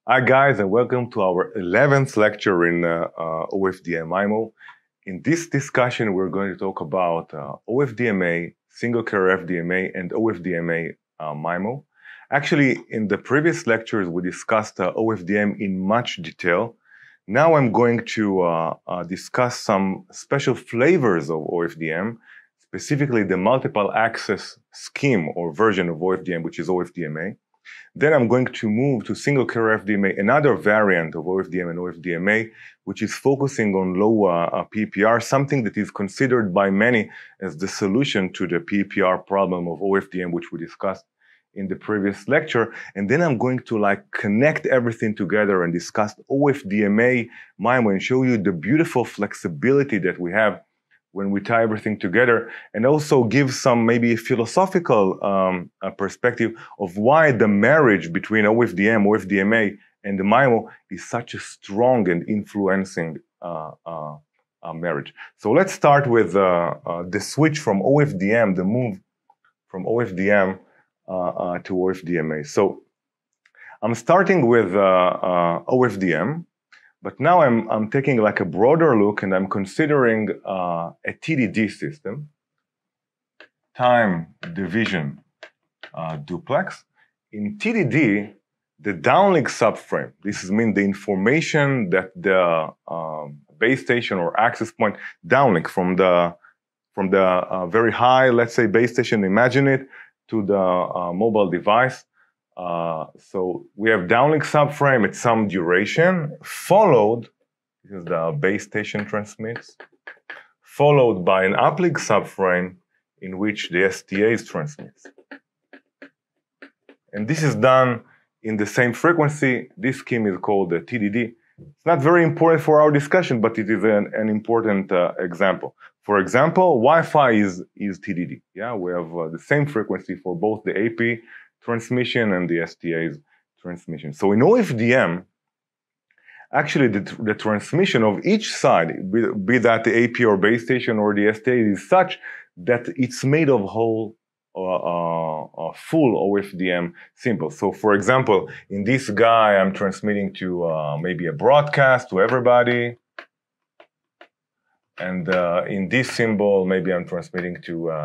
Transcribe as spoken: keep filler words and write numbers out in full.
Hi guys, and welcome to our eleventh lecture in uh, uh, O F D M I M O. In this discussion, we're going to talk about uh, O F D M A, single carrier F D M A, and O F D M A uh, M I M O. Actually, in the previous lectures, we discussed uh, O F D M in much detail. Now I'm going to uh, uh, discuss some special flavors of O F D M, specifically the multiple access scheme or version of O F D M, which is O F D M A. Then I'm going to move to single carrier F D M A, another variant of O F D M and O F D M A, which is focusing on low uh, uh, P P R, something that is considered by many as the solution to the P P R problem of O F D M, which we discussed in the previous lecture. And then I'm going to like connect everything together and discuss O F D M A M I M O and show you the beautiful flexibility that we have when we tie everything together, and also give some maybe philosophical um, uh, perspective of why the marriage between O F D M, O F D M A, and the M I M O is such a strong and influencing uh, uh, uh, marriage. So let's start with uh, uh, the switch from O F D M, the move from O F D M uh, uh, to O F D M A. So I'm starting with uh, uh, O F D M. But now I'm, I'm taking like a broader look and I'm considering uh, a T D D system, time division uh, duplex. In T D D, the downlink subframe, this is mean the information that the um, base station or access point downlink from the, from the uh, very high, let's say base station, imagine it, to the uh, mobile device. Uh, so we have downlink subframe at some duration, followed, this is the base station transmits, followed by an uplink subframe in which the S T As transmits. And this is done in the same frequency. This scheme is called the T D D. It's not very important for our discussion, but it is an, an important uh, example. For example, Wi-Fi is, is T D D. Yeah, we have uh, the same frequency for both the A P transmission and the S T A's transmission. So in O F D M, actually the, the transmission of each side, be, be that the A P or base station or the S T A, is such that it's made of whole uh, uh, uh, full O F D M symbols. So for example, in this guy, I'm transmitting to uh, maybe a broadcast to everybody. And uh, in this symbol, maybe I'm transmitting to uh,